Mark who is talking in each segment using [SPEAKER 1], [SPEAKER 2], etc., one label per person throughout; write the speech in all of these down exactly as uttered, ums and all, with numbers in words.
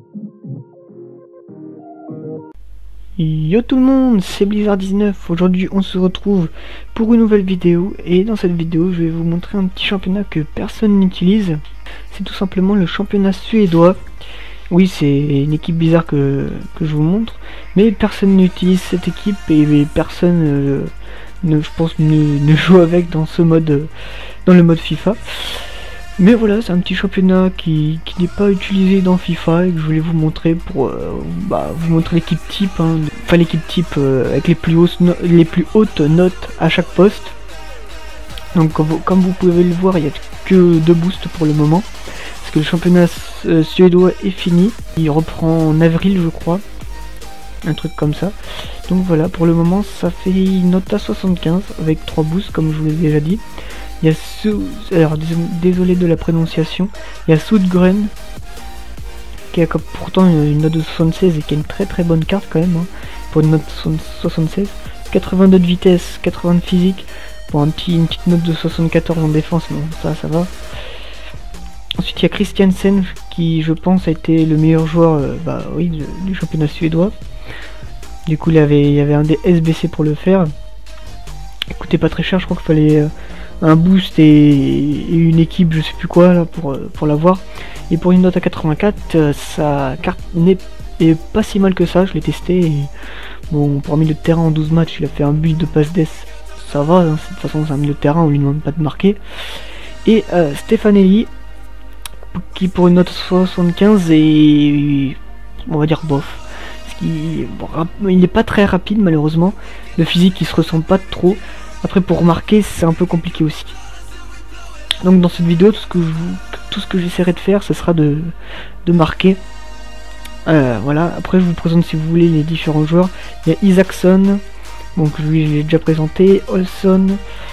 [SPEAKER 1] Yo tout le monde, c'est Blizzard dix-neuf. Aujourd'hui on se retrouve pour une nouvelle vidéo, et dans cette vidéo je vais vous montrer un petit championnat que personne n'utilise. C'est tout simplement le championnat suédois. Oui, c'est une équipe bizarre que, que je vous montre, mais personne n'utilise cette équipe et personne euh, ne, je pense, ne, ne joue avec dans ce mode, euh, dans le mode FIFA. Mais voilà, c'est un petit championnat qui, qui n'est pas utilisé dans FIFA et que je voulais vous montrer pour euh, bah, vous montrer l'équipe type, hein, enfin l'équipe type euh, avec les plus, hautes no les plus hautes notes à chaque poste. Donc comme vous, comme vous pouvez le voir, il n'y a que deux boosts pour le moment, parce que le championnat euh, suédois est fini, il reprend en avril je crois, un truc comme ça. Donc voilà, pour le moment ça fait une note à soixante-quinze avec trois boosts comme je vous l'ai déjà dit. Il y a Sou... Alors désolé de la prononciation, il y a Soudgren qui a pourtant une note de soixante-seize et qui a une très très bonne carte quand même, hein, pour une note de soixante-seize, quatre-vingt-deux de vitesse, quatre-vingts de physique, pour un petit, une petite note de soixante-quatorze en défense, bon ça ça va. Ensuite il y a Christiansen qui je pense a été le meilleur joueur euh, bah, oui, du, du championnat suédois. Du coup il y avait, il y avait un des S B C pour le faire. Il coûtait pas très cher, je crois qu'il fallait euh, un boost et, et une équipe je sais plus quoi là pour, pour l'avoir. Et pour une note à quatre-vingt-quatre, euh, sa carte n'est pas si mal que ça, je l'ai testé et bon, pour un milieu de terrain en douze matchs il a fait un but de passe d'ess, ça va, hein, de toute façon c'est un milieu de terrain, on lui demande pas de marquer. Et euh, Stefanelli qui pour une note soixante-quinze est, on va dire bof, parce qu'il bon, il n'est pas très rapide malheureusement, le physique il se ressemble pas trop. Après pour marquer c'est un peu compliqué aussi. Donc dans cette vidéo tout ce que je tout ce que j'essaierai de faire ce sera de, de marquer. Euh, voilà, après je vous présente si vous voulez les différents joueurs. Il y a Isaacson, donc lui je l'ai déjà présenté, Olson,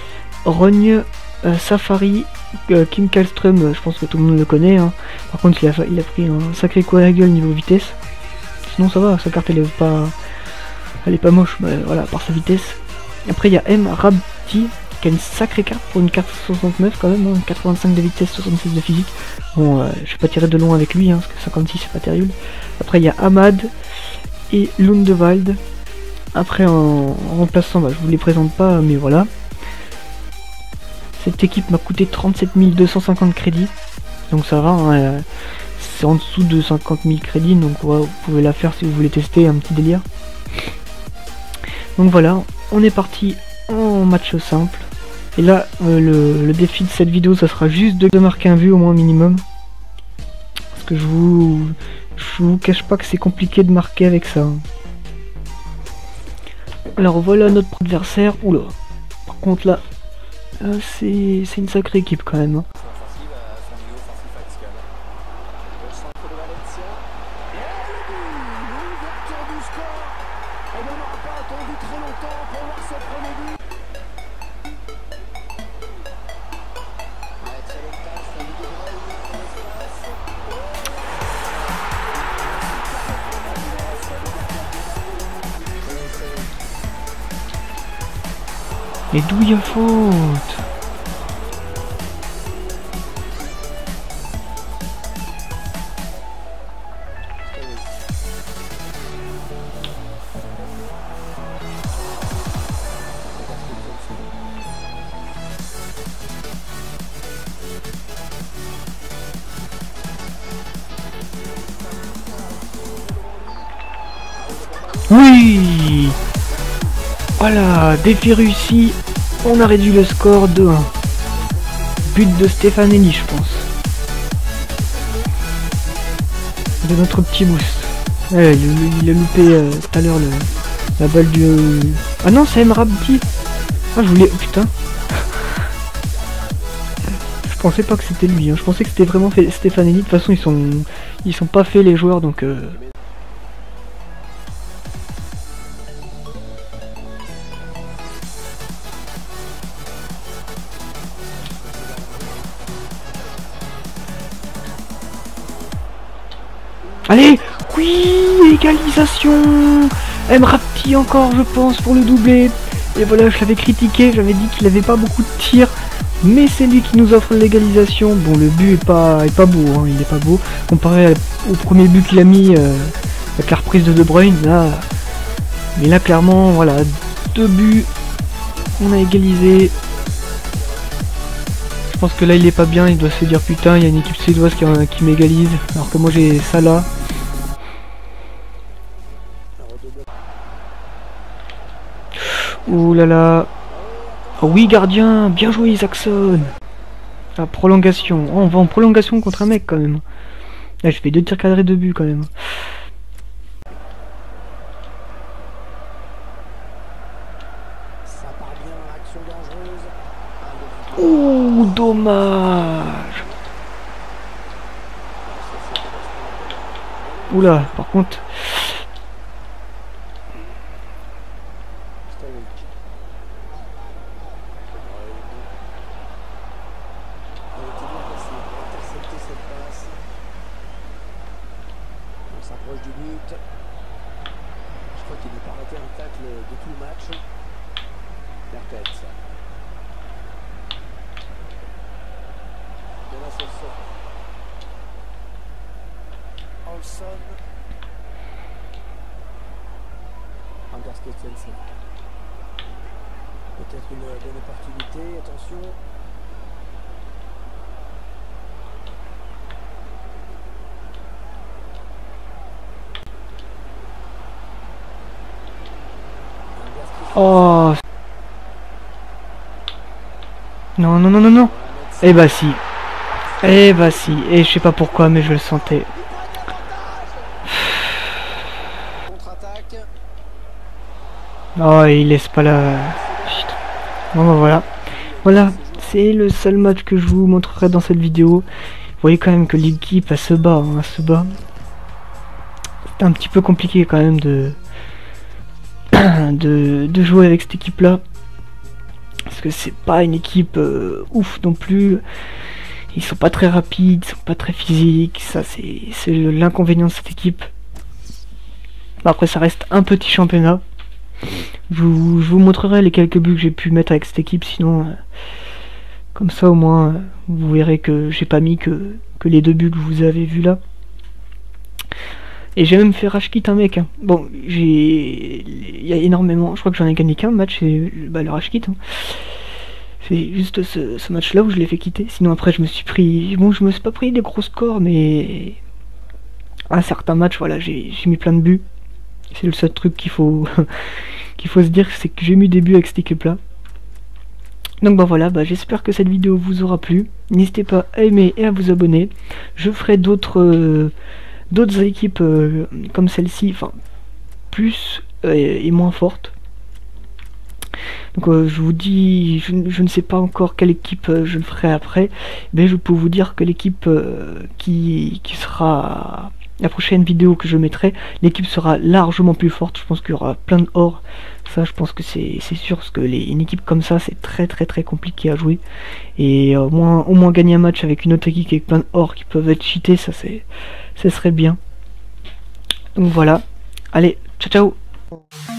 [SPEAKER 1] Rogne, euh, Safari, euh, Kim Kallström, euh, je pense que tout le monde le connaît, hein. Par contre il a, il a pris un sacré coup à la gueule niveau vitesse. Sinon ça va, sa carte elle est pas, elle est pas moche, mais voilà, par sa vitesse. Après il y a M Rabti qui a une sacrée carte pour une carte soixante-neuf quand même, hein, quatre-vingt-cinq de vitesse, soixante-seize de physique. Bon, euh, je vais pas tirer de long avec lui, hein, parce que cinquante-six c'est pas terrible. Après il y a Ahmad et Lundewald. Après en, en remplaçant, bah, je vous les présente pas, mais voilà. Cette équipe m'a coûté trente-sept mille deux cent cinquante crédits, donc ça va, hein, euh, c'est en dessous de cinquante mille crédits, donc ouais, vous pouvez la faire si vous voulez tester un petit délire. Donc voilà, on est parti en match simple. Et là, euh, le, le défi de cette vidéo, ça sera juste de marquer un but au moins minimum. Parce que je vous, je vous cache pas que c'est compliqué de marquer avec ça. Alors voilà notre adversaire. Oula, par contre là, là c'est une sacrée équipe quand même, hein. Et d'où il y a faute? Oui! Voilà, défi réussi, on a réduit le score de un. But de Stefanelli je pense. De notre petit boost. Ouais, il, il a loupé euh, tout à l'heure la balle du... Euh... Ah non, c'est Mrabti. Ah je voulais... Oh putain. Je pensais pas que c'était lui, hein. Je pensais que c'était vraiment fait Stefanelli. De toute façon ils sont ils sont pas faits les joueurs donc... Euh... Allez, oui, égalisation. Mrabti encore, je pense, pour le doublé. Et voilà, je l'avais critiqué, j'avais dit qu'il avait pas beaucoup de tirs. mais c'est lui qui nous offre l'égalisation. Bon, le but est pas, est pas beau, hein, il est pas beau comparé au premier but qu'il a mis euh, avec la reprise de De Bruyne. Là, mais là clairement, voilà, deux buts, on a égalisé. Je pense que là il est pas bien, il doit se dire putain, il y a une équipe suédoise qui, qui m'égalise, alors que moi j'ai ça là. Ouh là là. Oh oui, gardien, bien joué Isaacson. La prolongation. Oh, on va en prolongation contre un mec quand même. Là je fais deux tirs cadrés de but quand même. Ouh, dommage. Oula, par contre.
[SPEAKER 2] On s'approche du but. Je crois qu'il n'est pas arrêté un tacle de tout le match. Berthet. Jonas Olsson. Olsson. Anders Christensen. Peut-être une bonne opportunité. Attention.
[SPEAKER 1] Oh. Non, non, non, non, non. Eh bah si. Eh bah si. Et je sais pas pourquoi, mais je le sentais. Oh, il laisse pas la... Bon bah voilà. Voilà. C'est le seul match que je vous montrerai dans cette vidéo. Vous voyez quand même que l'équipe, elle se bat. Hein, elle se bat. C'est un petit peu compliqué quand même de... De, de jouer avec cette équipe là, parce que c'est pas une équipe euh, ouf non plus. Ils sont pas très rapides, ils sont pas très physiques, ça c'est l'inconvénient de cette équipe. Après ça reste un petit championnat. Je vous, je vous montrerai les quelques buts que j'ai pu mettre avec cette équipe, sinon euh, comme ça au moins euh, vous verrez que j'ai pas mis que, que les deux buts que vous avez vus là. Et j'ai même fait rage quit un mec. Hein. Bon, j'ai... Il y a énormément... Je crois que j'en ai gagné qu'un match, c'est bah, le rage quit. Hein. C'est juste ce, ce match-là où je l'ai fait quitter. Sinon après, je me suis pris... Bon, je me suis pas pris des gros scores, mais... À certains matchs, voilà, j'ai mis plein de buts. C'est le seul truc qu'il faut... qu'il faut se dire, c'est que j'ai mis des buts avec cette équipe-là. Donc bah voilà, bah, j'espère que cette vidéo vous aura plu. N'hésitez pas à aimer et à vous abonner. Je ferai d'autres... Euh... d'autres équipes euh, comme celle-ci, enfin plus euh, et moins fortes. Donc euh, je vous dis, je, je ne sais pas encore quelle équipe euh, je le ferai après, mais je peux vous dire que l'équipe euh, qui, qui sera la prochaine vidéo que je mettrai, l'équipe sera largement plus forte. Je pense qu'il y aura plein de or. Ça je pense que c'est sûr, parce que les, une équipe comme ça c'est très très très compliqué à jouer. Et euh, au, moins, au moins gagner un match avec une autre équipe avec plein de or qui peuvent être cheatés, ça c'est... ça serait bien. Donc voilà. Allez, ciao ciao.